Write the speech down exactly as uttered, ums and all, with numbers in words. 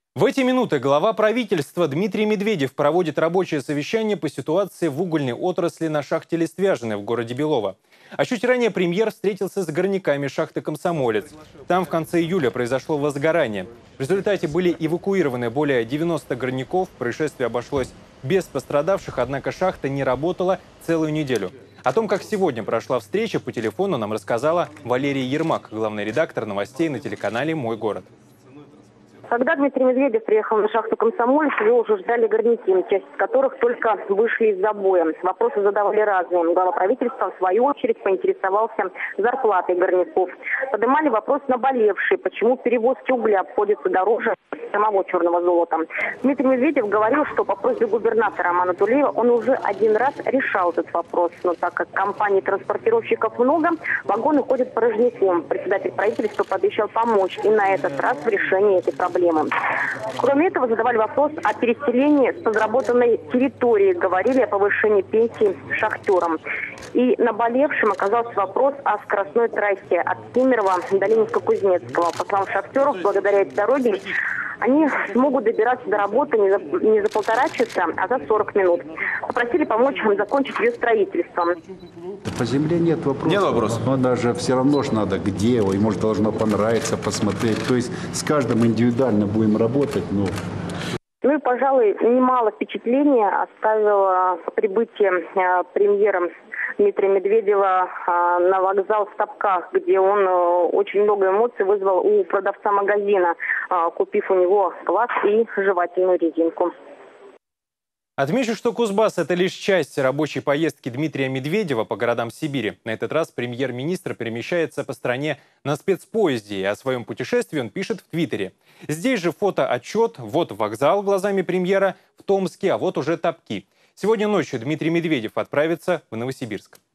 В эти минуты глава правительства Дмитрий Медведев проводит рабочее совещание по ситуации в угольной отрасли на шахте Листвяжиной в городе Белово. А чуть ранее премьер встретился с горняками шахты «Комсомолец». Там в конце июля произошло возгорание. В результате были эвакуированы более девяноста горняков. Происшествие обошлось без пострадавших, однако шахта не работала целую неделю. О том, как сегодня прошла встреча по телефону, нам рассказала Валерия Ермак, главный редактор новостей на телеканале «Мой город». Когда Дмитрий Медведев приехал на шахту «Комсомолец», его уже ждали горняки, часть из которых только вышли из забоя. Вопросы задавали разные. Глава правительства, в свою очередь, поинтересовался зарплатой горняков. Поднимали вопрос наболевший, почему перевозки угля обходятся дороже самого черного золота. Дмитрий Медведев говорил, что по просьбе губернатора Романа Тулеева он уже один раз решал этот вопрос. Но так как компаний-транспортировщиков много, вагоны ходят порожняком. Председатель правительства пообещал помочь и на этот раз в решении этой проблемы. Кроме этого, задавали вопрос о переселении с подработанной территории, говорили о повышении пенсий шахтерам. И наболевшим оказался вопрос о скоростной трассе от Кемерово до Ленинска-Кузнецкого. По словам шахтеров, благодаря этой дороге они смогут добираться до работы не за, не за полтора часа, а за сорок минут. Попросили помочь им закончить ее строительство. По земле нет вопросов. Нет вопросов. Но даже все равно ж надо, где его, ему же должно понравиться, посмотреть. То есть с каждым индивидуально будем работать. Но... Ну и, пожалуй, немало впечатлений оставило прибытие э, премьера Дмитрия Медведева э, на вокзал в Топках, где он э, очень много эмоций вызвал у продавца магазина, э, купив у него квас и жевательную резинку. Отмечу, что Кузбасс – это лишь часть рабочей поездки Дмитрия Медведева по городам Сибири. На этот раз премьер-министр перемещается по стране на спецпоезде, и о своем путешествии он пишет в Твиттере. Здесь же фотоотчет, вот вокзал глазами премьера в Томске, а вот уже Топки. Сегодня ночью Дмитрий Медведев отправится в Новосибирск.